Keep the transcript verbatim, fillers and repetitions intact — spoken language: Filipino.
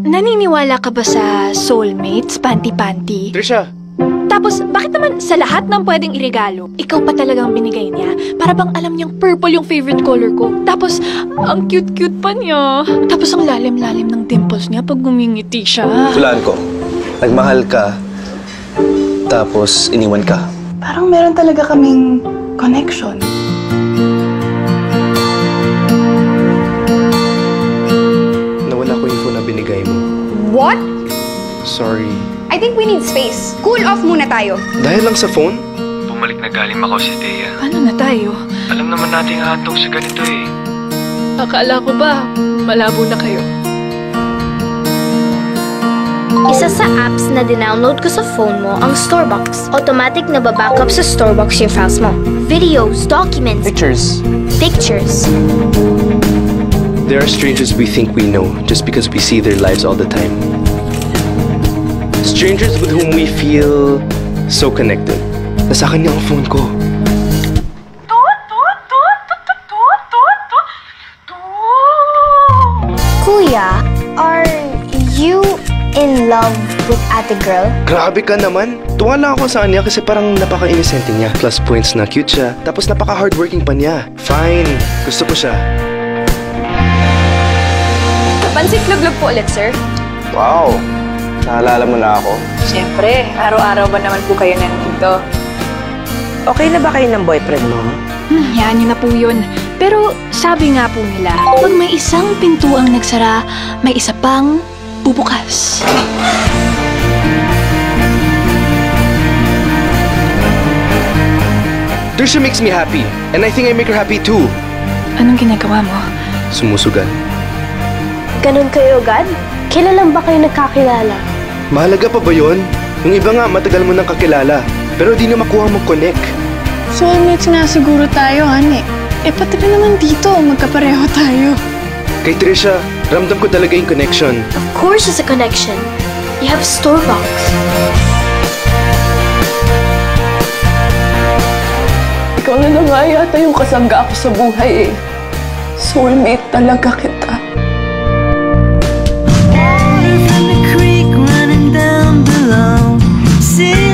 naniniwala ka ba sa soulmates, panty-panty? Trisha! Tapos, bakit naman sa lahat ng pwedeng iregalo, ikaw pa talagang binigay niya? Para bang alam niyang purple yung favorite color ko. Tapos, ang cute-cute pa niya. Tapos, ang lalim-lalim ng dimples niya pag ngumingiti siya. Tulaan ko. Nagmahal ka, tapos iniwan ka. Parang meron talaga kaming connection. Nawala ko info na binigay mo. What? Sorry. I think we need space. Cool off muna tayo. Dahil lang sa phone? Bumalik na galing Macau si Thea. Paano na tayo? Alam naman natin hahantong sa ganito eh. Akala ko ba, malabo na kayo? Isa sa apps na dinownload ko sa phone mo ang Storebox. Automatic na babackup sa Storebox yung files mo. Videos, documents, Pictures. pictures. There are strangers we think we know just because we see their lives all the time. Strangers with whom we feel so connected. Nasa kanya ang phone ko. Kuya, are you in love with ate girl? Grabe ka naman. Tuwa lang ako sa kanya kasi parang napaka-inosente niya. Plus points na cute siya. Tapos napaka-hardworking pa niya. Fine. Gusto ko siya. Pansit luglog po ulit, sir. Wow. Naalala mo na ako? Siyempre, araw-araw ba naman po kayo nandito? Okay na ba kayo ng boyfriend mo? Hmm, yan yun na po yun. Pero sabi nga po nila, pag may isang pintuang nagsara, may isa pang bubukas. Trisha makes me happy. And I think I make her happy too. Anong ginagawa mo? Sumusugal. Ganun kayo, God? Kailan ba kayo nagkakilala? Mahalaga pa ba yun? Yung iba nga, matagal mo nang kakilala. Pero di na makuha mag-connect. Soulmates nga siguro tayo, honey. Eh, pati rin naman dito, magkapareho tayo. Kay Trisha, ramdam ko talaga yung connection. Of course it's a connection. You have Storebox. Ikaw na na nga yata yung kasangga ako sa buhay eh. Soulmate talaga kita. Water from the creek running down below. See